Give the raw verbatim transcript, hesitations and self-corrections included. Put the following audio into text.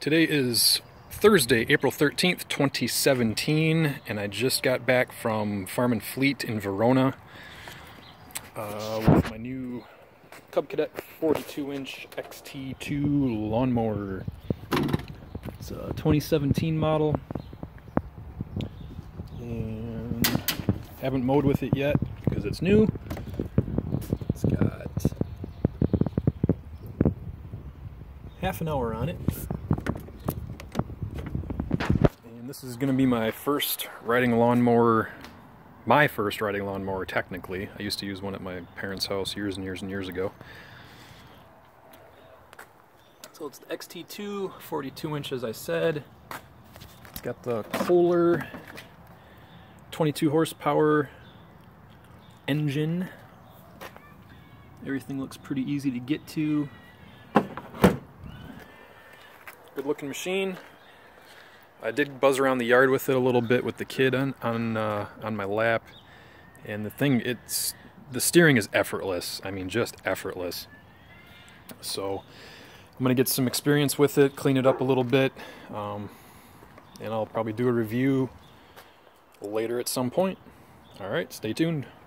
Today is Thursday, April thirteenth, twenty seventeen, and I just got back from Farm and Fleet in Verona uh, with my new Cub Cadet forty-two inch X T two lawnmower. It's a twenty seventeen model, and haven't mowed with it yet because it's new. It's got half an hour on it. And this is going to be my first riding lawnmower, my first riding lawnmower technically. I used to use one at my parents' house years and years and years ago. So it's the X T two, forty-two inch as I said. It's got the Kohler twenty-two horsepower engine. Everything looks pretty easy to get to. Good looking machine. I did buzz around the yard with it a little bit with the kid on on uh, on my lap, and the thing, it's the steering is effortless. I mean, just effortless. So I'm gonna get some experience with it, clean it up a little bit, um, and I'll probably do a review later at some point. All right, stay tuned.